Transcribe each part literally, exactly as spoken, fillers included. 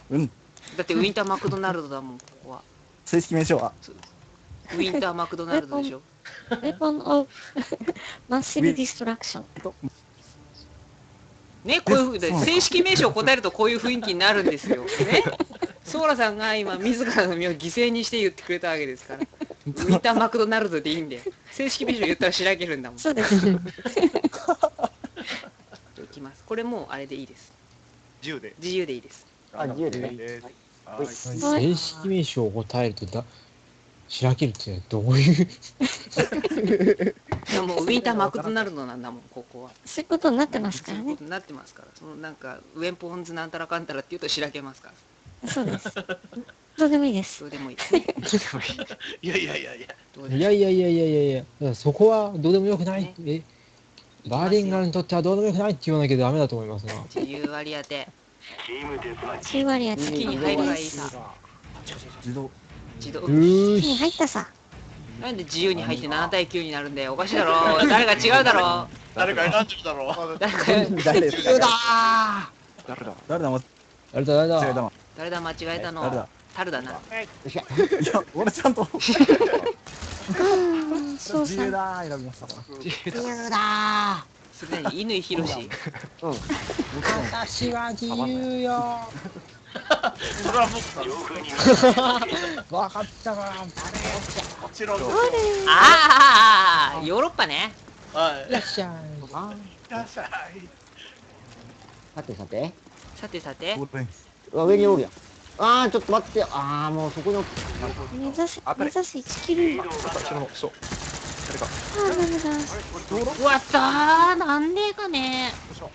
うん。 だってウィンターマクドナルドだもん、ここは。 正式名称はウィンターマクドナルドでしょ。 Weapon of Massive Destruction。 ね、こういうふうで正式名称を答えるとこういう雰囲気になるんですよ。ね。ソーラさんが今自らの身を犠牲にして言ってくれたわけですから。ウィンターマクドナルドでいいんで。正式名称言ったらしらけるんだもん。 そうです。 いきます。これもうあれでいいです。 自由で。 自由でいいです。 あ、自由でね。 はい。 正式名称を答えるとだ、しらけるってどういう。 いやもうウィンターマクドナルドなんだもん、ここは。 そういうことになってますからねそういうこと。になってますから。そのなんかウェンポンズなんたらかんたらって言うとしらけますから。 そうです。どうでもいいです。 どうでもいいですね。 いやいやいやいや。 どうでもいやいやいやいやいやいや、だからそこはどうでもよくない。え、バーリンガーにとってはどうでもよくないって言わなきゃダメだと思いますな。 自由割り当て。 じゅう割やって。 月に入るがいいさ。 自動。 自動。 うーに入ったさ。 なんで自由に入ってなな対きゅうになるんだよ。おかしいだろ。誰か違うだろ。 誰か選んでるだろう。 誰か誰ですか。 だ誰だ。誰だ。 あれだ、あれだ。 違うだ。 誰だ間違えたの。 誰だ。 樽だな。 いや、俺ちゃんと。 そうさ自由。だー選びました。 自由だすでに乾ひろし。 ー。うん。 私は自由よ。 それは僕だ。 わかったか。 もちろんです。 ああ、ヨーロッパね。 はい。 いらっしゃい。 あ、 いらっしゃい。 さてさて。 さてさて。 うわ、上におるやん。あー、ちょっと待ってよ。あー、もうそこにおって。 目指せ、目指せいちキル。 そう。誰か。 あー、ダメだ。 うわったー、なんでかね。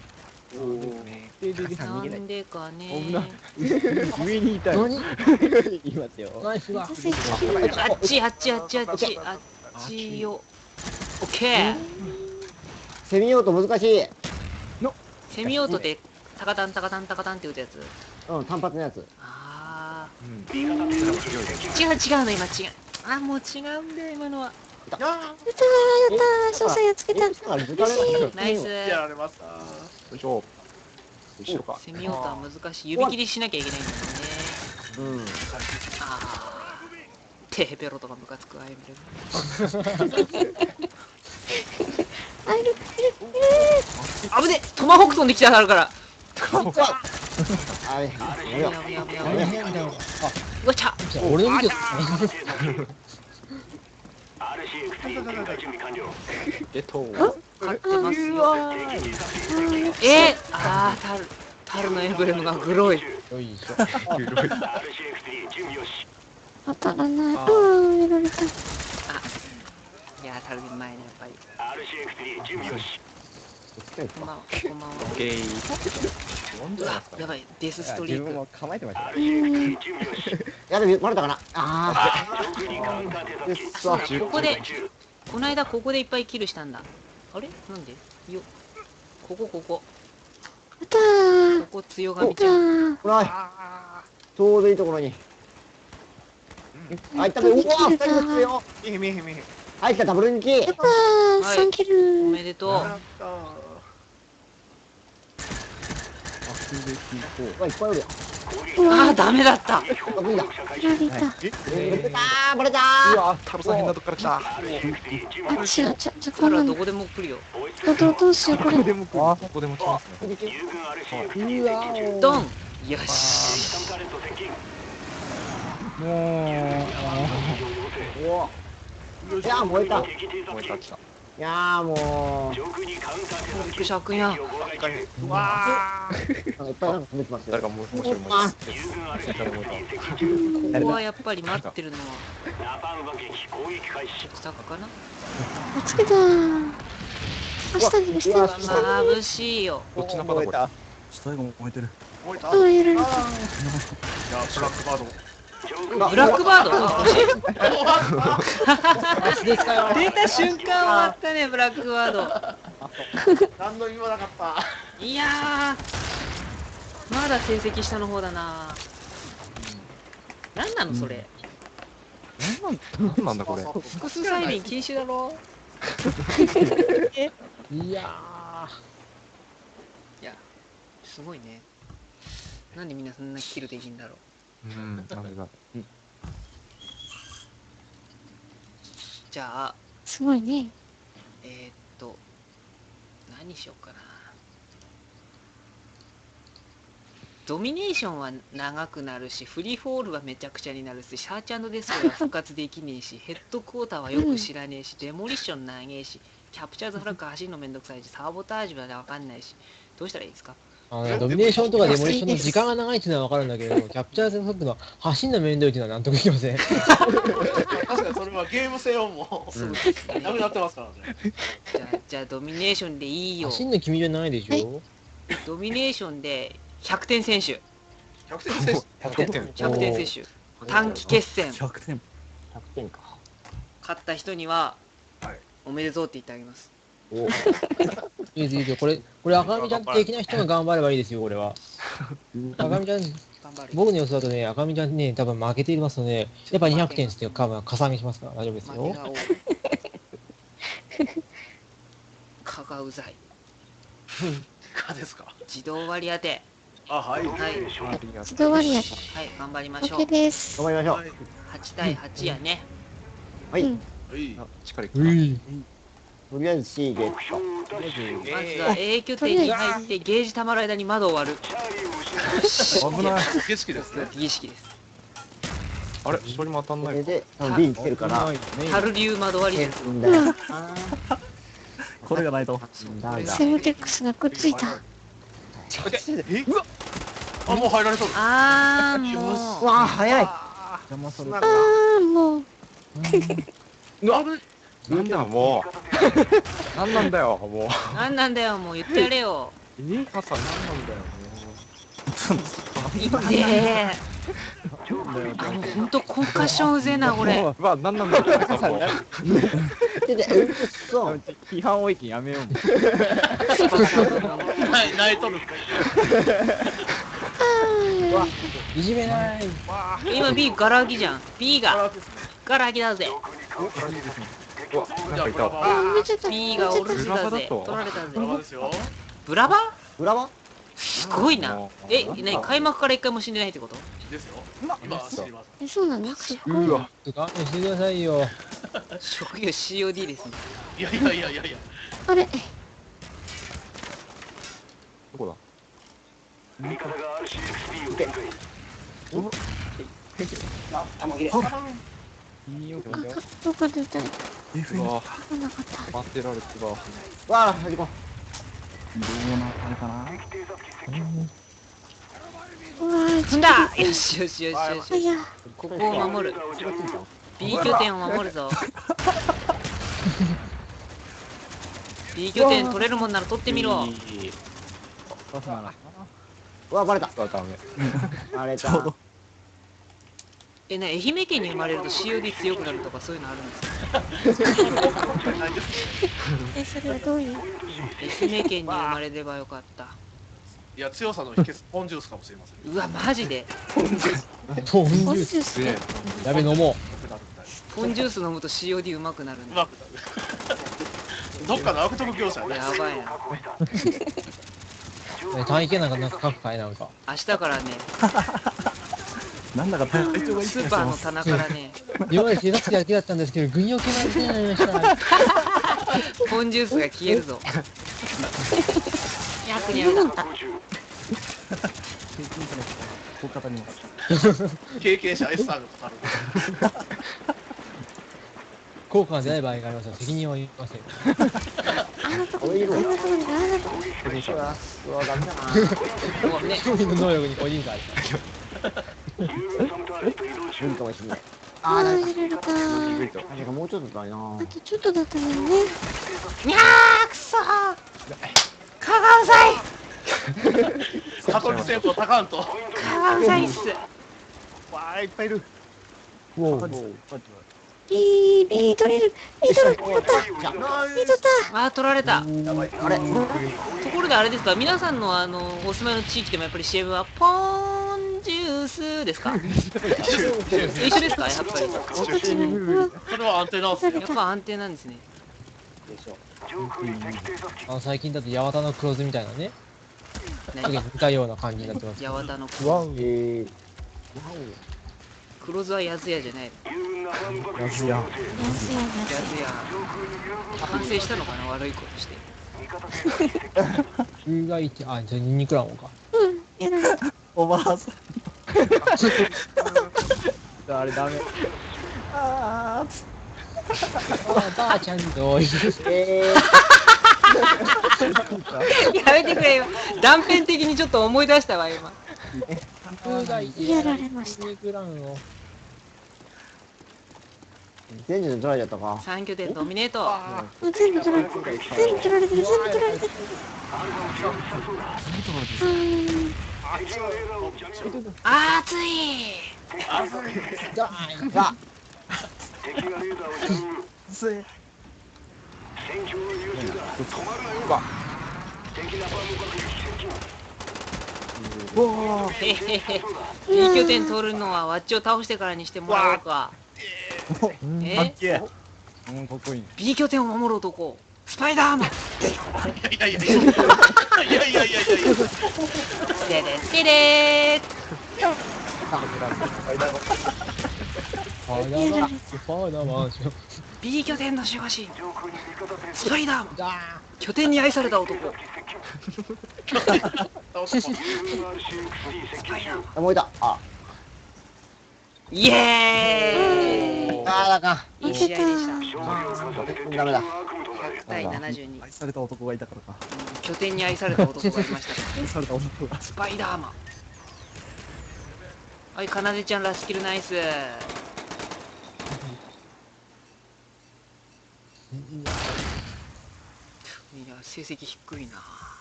なんでかね。 上にいたよ。いますよ。 ナイスだ。 目指せいちキル。 あっちあっちあっちあっちあっちよ。オッケー。 セミオート難しい。 セミオートでタカタンタカタンタカタンって打つやつ。 うん、単発のやつ。 ああ。違う違うの今違う。あもう違うんだよ今のは。 やったー、やったー、操作やっつけた。 ナイス。 やられました。よいしょ。後ろか。 セミオートは難しい。指切りしなきゃいけないんだもんね。 うん。 ああ。テーペロとかムカつくアイムレム。 あ、いる、いる、いる。 あぶね、トマホーク飛んできたからから。 あれ、 やべやべやべやべ。 大変だよ。 うわちゃ。 俺の見て。 えっと。 勝ってますよ。えー、ああ、タル、タルのエンブレムがグロい。 よいしょ。 当たらない。あー、やられた。 いやー、タルでうまいね、やっぱり。こんばんは、こんばんは。 オッケー。 うわ、やばい、デスストリーク。 構えてました。やだ、バレたかな。ああ、ここで、この間ここでいっぱいキルしたんだ。あれなんでよ。ここ、ここ。 やったー。 ここ強がやったみちゃん。 ー。 ほら、ちょうどいいところに。あ、いっため、うわ、二人も来たよ。 見えへん見えへん見えへん。 はい、来た、ダブルにき。 やったー、さんキおル。 めでとう。 やったー。 うわ、いっぱいおるやん。 あー、ダメだった。 あ、無理だ。 やられた。 バレたー、バレたー。 うわ、タロさん変なとこから来た。 あ、違う、ちょ、ちょ、こタんなんだ。 ルはどこでも来るよ。 ど、ど、どうしよう、これ。 ここでも来る。ここでも来ますね。 うわー。 ドンよし。 もおいやー、燃えた。い燃えた来た。 やー、もう。 びっくりした、悪やん。 うわー。 なんかいっぱいなんか止めてますよ。 誰かもう面白いもん。 あ、 誰もいた。 ここはやっぱり待ってるのは、下かな。 あ、つけたー。あ、下に、下に。 うわ眩しいよ。 どっちのパターン下が燃えてる。 燃えた。 あー、やられた。 いや、ブラックバード。 ブラックバードう。 出た瞬間終わったね、ブラックバード。 何の意味もなかった。 いやー、まだ成績下の方だな。なんなのそれ。 なんなんだこれ。 複数催眠禁止だろ。 いやいや、すごいね。 なんでみんなそんなキルできんだろう。 うん、なんでだ。 じゃあすごいね。 えー、っと何しようかな。ドミネーションは長くなるし、フリーフォールはめちゃくちゃになるし、シャーチデストロイは復活できねえし、ヘッドクォーターはよく知らねえし、デモリッション長えし、キャプチャーズフラッグ走るのめんどくさいし、サボタージュはわかんないし、どうしたらいいですか？ あのね、ドミネーションとかデモリッションの時間が長いっていうのは分かるんだけど、キャプチャーズフラッグの走んの面倒いっていうのは納得いきません。 確かにそれはゲーム性をもう、なくなってますからね。 じゃあ、じゃあドミネーションでいいよ。 走んの君じゃないでしょ。 ドミネーションでひゃくてん選手。 ひゃくてん選手。 ひゃくてん。 ひゃくてん選手。短期決戦。 ひゃくてん。 ひゃくてんか。 勝った人には、 はいおめでとうって言ってあげます。 おいいですいいですよ。これ、これ赤身ちゃん的な人が頑張ればいいですよ、これは。赤身ちゃん、 頑張る。 僕の予想だとね、赤身ちゃんね、多分負けていますとね、やっぱにひゃくてんってかかさ上げしますから大丈夫ですよ。 負けが多い。蚊がうざい。 かですか。 自動割り当て。 あ、はい。 はい。 自動割り当て。 はい、頑張りましょう OK。です。 頑張りましょう。 はい。 はち対はちやね。 はい。 うんはいあ、力いくうい。 とりあえず C ゲット。 まずは A 拠点に入ってゲージ溜まる間に窓を割る。 危ない。 景色ですね。 儀式です。 あれ、一人も当たんない。 これで、多分 B に来てるから。 タル流窓割り変です。 んだよ。 これがないと。 なんだ。 セルテックスがくっついた。 え、うわ。あ、もう入られそう。 あーもう。 うわあ、早い。 邪魔されあー、もう。 うわ。 なんだもう。なんなんだよ、もう。 なんなんだよ、もう言ってやれよ。 え、朝なんなんだよ、 いってえ。あ、もうほんとコンカッションうぜえな、これ。 もう。うわ、なんなんだよ、朝もう。 でで、うっそ。 批判多いけんやめよう。 はい、泣いとる。 いじめない。 今 B ガラ空きじゃん。B がガラ空きだぜ。 うわ、なんかいたわ。 あー、めちゃった B がお留守だぜ。 ブラバだと取られたぜ。 ドラマですよ。 ブラバ裏はすごいなも。うえ、なに開幕から一回も死んでないってこと？ ですよ。今知ります。 え、そうなのすっごい。 うわ、 勘弁してくださいよ。 職業 シーオーディー ですね。 いやいやいやいやいや。 あれどこだ。 いいよ。 あ、どこで歌えうわ、 たなかった。 待ってられてた。 わあ、端っこ。 どうなあれかな。 うわー、 踏んだ。よしよしよしよし。 あいや、 ここを守る。B 拠点を守るぞ。B 拠点取れるもんなら取ってみろ。 そうなら。 うわ、バレた。 あ、ダメ。 バレたちょうど。。 え、な、愛媛県に生まれると シーオーディー 強くなるとかそういうのあるんですか？ え、それはどういう。 愛媛県に生まれればよかった。 いや、強さの秘訣、ポンジュースかもしれません。 うわ、マジで。 ポンジュポンジーュース。 スね。 やべ、飲もポンジュース飲むと シーオーディー うまくなるんだ。 うまくなる。どっかの悪徳業者ね。 やばいな。 う。ね、単位系なんかなんか書くかいなんか。 明日からね、 なんだか体調がいいスーパーの棚からね、 今まで手助けだけだったんですけど、軍用系なんてになりました。 ポンジュースが消えるぞ。役にあるな。 こう方にも。 経験者 S さんがかかる。 効果が出ない場合がありますが、責任は言いません。 あのとこに、あのとこに、あのとこに。 うわ、うわ、ダメだな。 もうね、 商品の能力に個人差ある。 無理かもしれない。 あー、入れるか。 確かもうちょっとだな。 あとちょっとだったのにね。 にゃーくそー蚊がうざい悟り戦法高んと。 蚊がうざいっす。 わあ、いっぱいいる。 おお。 ビー、ビー取れる。ビー取る。取った。ビー取った。 あー、取られた。 あれところであれですか、皆さんのあの、お住まいの地域でもやっぱり シーエム はポーンジュースですか？一緒ですか、やっぱり。 私ね、うわ、 それは安定なんすよ。 やっぱ安定なんですね。 あの最近だと八幡の黒酢みたいなね。 次に似たような感じになってます。 八幡のわお。 えー、 黒酢はやつやじゃない。 やつや。 やつや。反省したのかな、悪いことして。 うが一、あ、じゃあニンニクランか。 うん、やられた。 おばあさん。あれダメ。ああ、ばあちゃんと。 えやめてくれよ。断片的にちょっと思い出したわ、今。 うが一、 やられましたニンニクランを。 ー、全部取られちゃったか。 三拠点ドミネート。 うん全部取られてる。全部取られてる。全部取られてる。うん。 あーつい。 だーい。 あ、 せえ。おお。 へへへ。いい拠点取るのはワッチを倒してからにしてもらおうか。えかっけえ。うん、かっこいい。 B 拠点を守る男。スパイダーマン。 いやいやいやいやいやいやいやいやてれてれー。 ファーダーマン、ファーダーマン。 B 拠点の守護神。スパイダーマン。 だ拠点に愛された男。スパイダーマン。 あ、もういた。あ、 イエーイ。 あー、だかいい試合でした。 ん。ダメだ。 ひゃく対ななじゅうに。 愛された男がいたからか。 拠点に愛された男がいました。 愛された男が。 スパイダーマン。はい、かなでちゃんラスキルナイス。いや、成績低いな。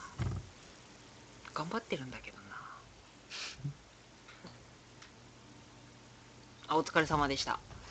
頑張ってるんだけどな。あ、お疲れ様でした。